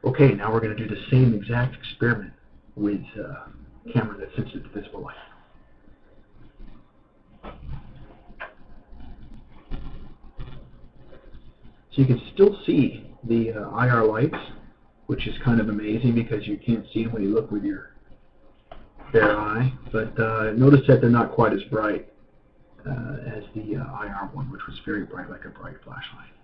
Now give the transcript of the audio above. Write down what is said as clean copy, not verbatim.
Okay, now we're going to do the same exact experiment with a camera that's sensitive to visible light. So you can still see the IR lights, which is kind of amazing because you can't see them when you look with your bare eye. But notice that they're not quite as bright as the IR one, which was very bright, like a bright flashlight.